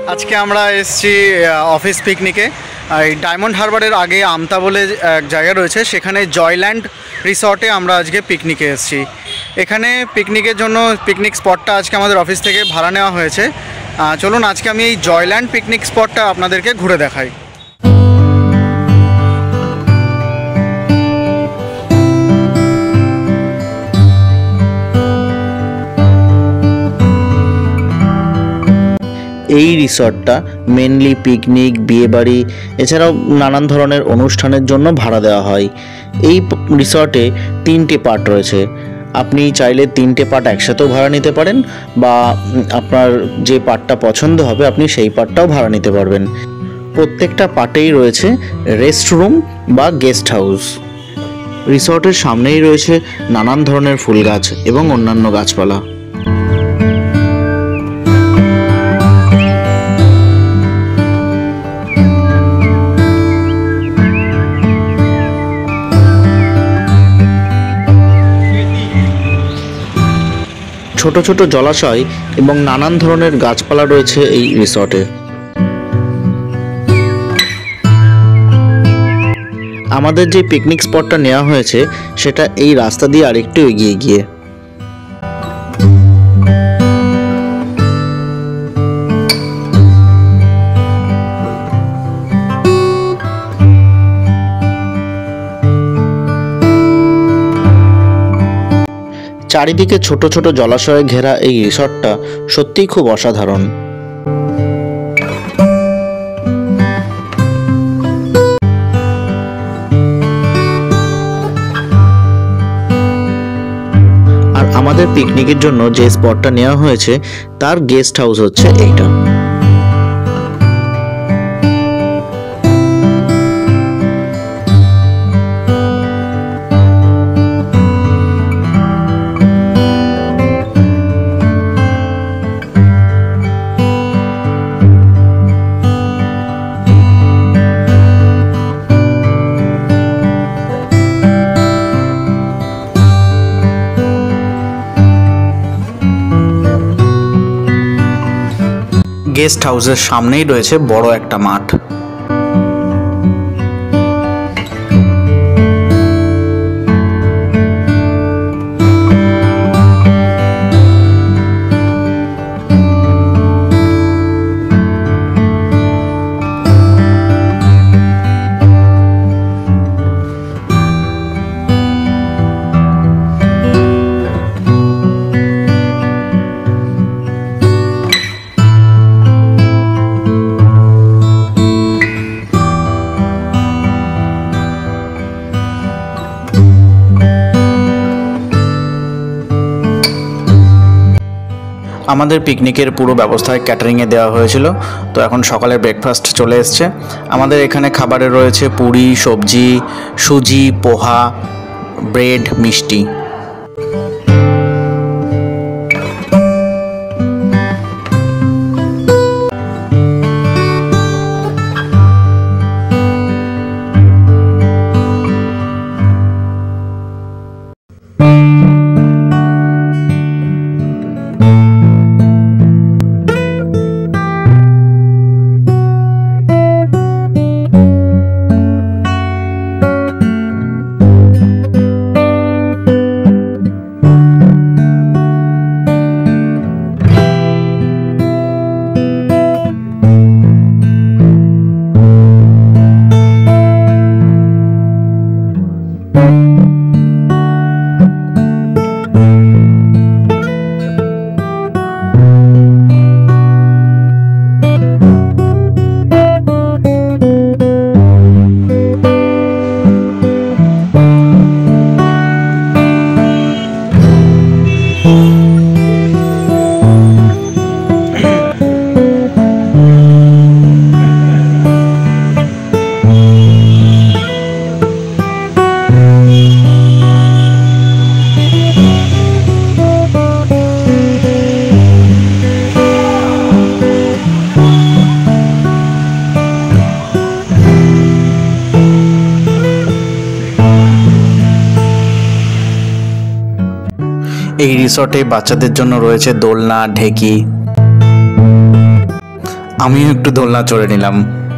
আজকে আমরা এসেছি অফিস পিকনিকে। এই ডায়মন্ড হারবারের আগে আমতা বলে এক জায়গা রয়েছে, সেখানে জয়ল্যান্ড রিসর্টে আমরা আজকে পিকনিকে এসেছি। এখানে পিকনিকের জন্য পিকনিক স্পটটা আজকে আমাদের অফিস থেকে ভাড়া নেওয়া হয়েছে। চলুন আজকে আমি এই জয়ল্যান্ড পিকনিক স্পটটা আপনাদেরকে ঘুরে দেখাই। এই রিসর্টটা মেনলি পিকনিক, বিয়েবাড়ি এছাড়াও নানান ধরনের অনুষ্ঠানের জন্য ভাড়া দেওয়া হয়। এই রিসর্টে 3টে পার্ট রয়েছে। আপনি চাইলে 3টে পার্ট একসাথেও ভাড়া নিতে পারেন, বা আপনার যে পার্টটা পছন্দ হবে আপনি সেই পার্টটাও ভাড়া নিতে পারবেন। প্রত্যেকটা পার্টেই রয়েছে রেস্টরুম বা গেস্ট হাউস। রিসর্টের সামনেই রয়েছে নানান ধরনের ফুল গাছ এবং অন্যান্য গাছপালা। ছোট ছোট জলাশয় এবং নানান ধরনের গাছপালা রয়েছে এই রিসর্টে। আমাদের যে পিকনিক স্পটটা নেওয়া হয়েছে সেটা এই রাস্তা দিয়ে আরেকটু এগিয়ে গিয়ে। চারিদিকে ছোট ছোট জলাশয়ে ঘেরা এই রিসর্টটা সত্যিই খুব অসাধারণ। আর আমাদের পিকনিকের জন্য যে স্পটটা নেওয়া হয়েছে তার গেস্ট হাউস হচ্ছে এইটা। গেস্ট হাউসের সামনেই রয়েছে বড় একটা মাঠ। আমাদের পিকনিকের পুরো ব্যবস্থায় ক্যাটারিংয়ে দেওয়া হয়েছিল। তো এখন সকালের ব্রেকফাস্ট চলে এসছে। আমাদের এখানে খাবারে রয়েছে পুরি, সবজি, সুজি, পোহা, ব্রেড, মিষ্টি। এই রিসর্টে বাচ্চাদের জন্য রয়েছে দোলনা, ঢেকি। আমিও একটু দোলনা চড়ে নিলাম।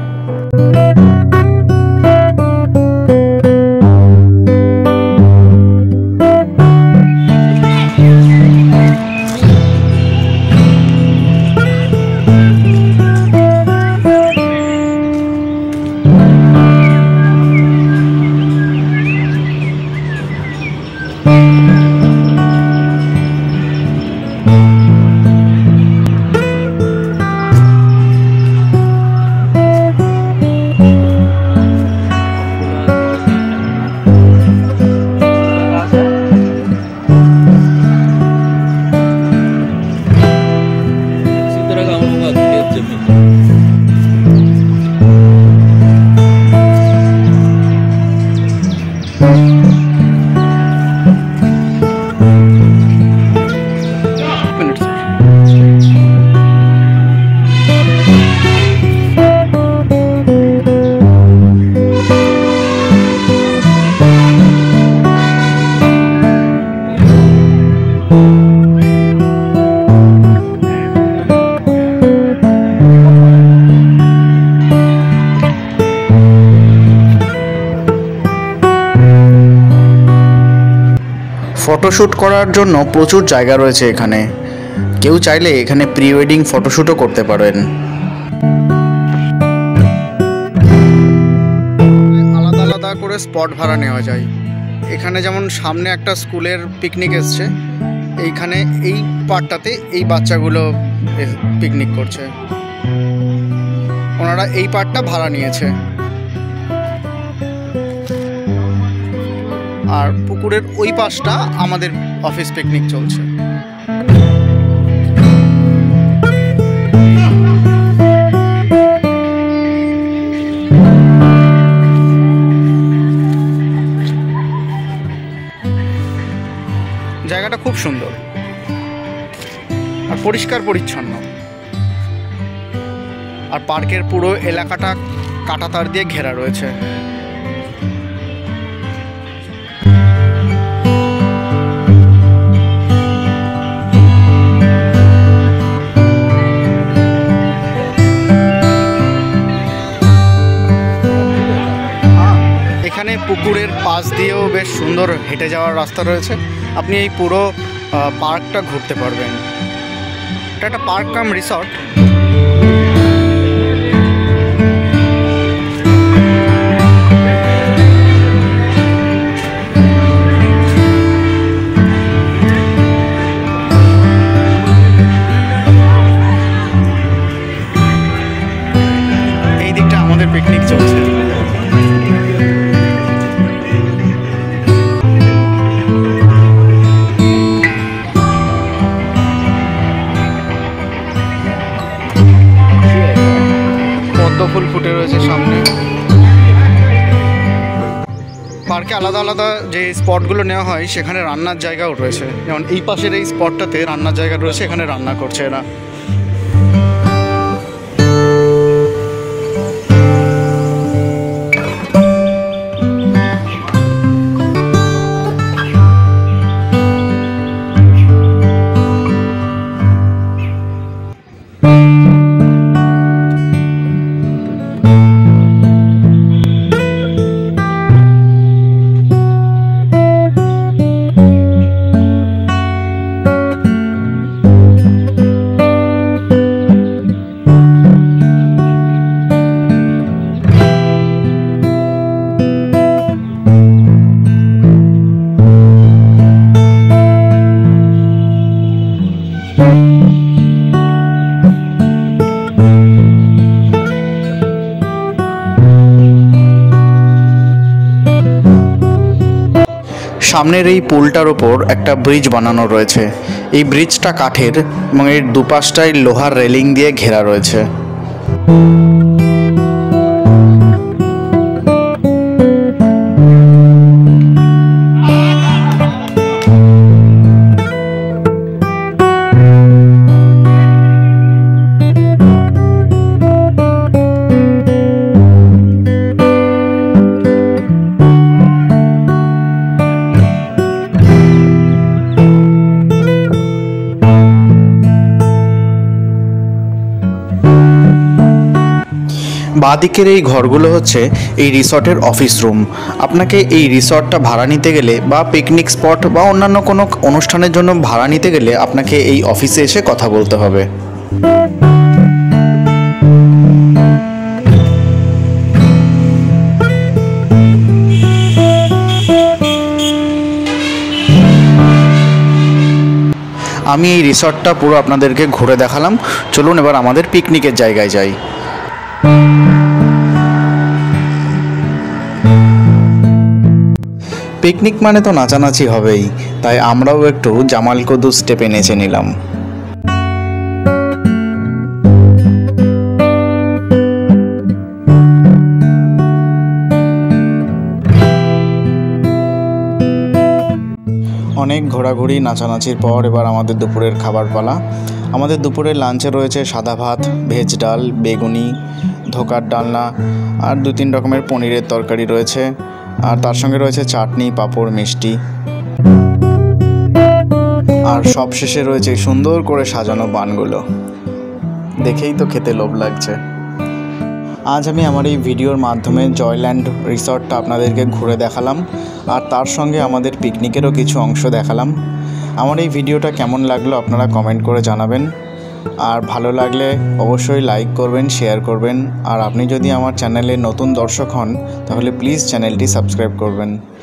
ফটোশ্যুট করার জন্য প্রচুর জায়গা রয়েছে এখানে। কেউ চাইলে এখানে প্রি ওয়েডিং ফটোশ্যুটও করতে পারেন। আলাদা আলাদা করে স্পট ভাড়া নেওয়া যায়। এখানে যেমন সামনে একটা স্কুলের পিকনিক এসছে, এইখানে এই পার্টটাতে এই বাচ্চাগুলো পিকনিক করছে, ওনারা এই পার্টটা ভাড়া নিয়েছে। আর পুকুরের ওই পাশটা আমাদের অফিস পিকনিক চলছে। জায়গাটা খুব সুন্দর আর পরিষ্কার পরিচ্ছন্ন। আর পার্কের পুরো এলাকাটা কাঁটাতার দিয়ে ঘেরা রয়েছে। এখানে পুকুরের পাশ দিয়েও বেশ সুন্দর হেঁটে যাওয়ার রাস্তা রয়েছে। আপনি এই পুরো পার্কটা ঘুরতে পারবেন। এটা একটা পার্ক কাম রিসর্ট। এই দিকটা আমাদের পিকনিক চলছে। ফুল ফুটে রয়েছে সামনে। পার্কে আলাদা আলাদা যে স্পটগুলো নেওয়া হয় সেখানে রান্নার জায়গাও রয়েছে। যেমন এই পাশের এই স্পটটাতে রান্নার জায়গা রয়েছে, এখানে রান্না করছে এরা। সামনের এই পুলটার ওপর একটা ব্রিজ বানানো রয়েছে। এই ব্রিজটা কাঠের এবং এর দুপাশটায় লোহার রেলিং দিয়ে ঘেরা রয়েছে। বাঁদিকের এই ঘরগুলো হচ্ছে এই রিসর্টের অফিস রুম। আপনাকে এই রিসর্টটা ভাড়া নিতে গেলে বা পিকনিক স্পট বা অন্যান্য কোনো অনুষ্ঠানের জন্য ভাড়া নিতে গেলে আপনাকে এই অফিসে এসে কথা বলতে হবে। আমি এই রিসর্টটা পুরো আপনাদেরকে ঘুরে দেখালাম। চলুন এবার আমাদের পিকনিকের জায়গায় যাই। পিকনিক মানে তো নাচানাচি হবেই, তাই আমরাও একটু জামাল কদু স্টেপে নেচে নিলাম। অনেক ঘোরাঘুরি নাচানাচির পর এবার আমাদের দুপুরের খাবার পালা। আমাদের দুপুরের লাঞ্চে রয়েছে সাদা ভাত, ভেজ ডাল, বেগুনি, ধোকার ডালনা আর 2-3 রকমের পনিরের তরকারি রয়েছে, আর তার সঙ্গে রয়েছে চাটনি, পাঁপড়, মিষ্টি, আর সব শেষে রয়েছে সুন্দর করে সাজানো পানগুলো। দেখেই তো খেতে লোভ লাগছে। আজ আমি আমার এই ভিডিওর মাধ্যমে জয়ল্যান্ড রিসর্টটা আপনাদেরকে ঘুরে দেখালাম, আর তার সঙ্গে আমাদের পিকনিকেরও কিছু অংশ দেখালাম। আমার এই ভিডিওটা কেমন লাগলো আপনারা কমেন্ট করে জানাবেন, আর ভালো লাগলে অবশ্যই লাইক করবেন, শেয়ার করবেন, আর আপনি যদি আমার চ্যানেলে নতুন দর্শক হন তাহলে প্লিজ চ্যানেলটি সাবস্ক্রাইব করবেন।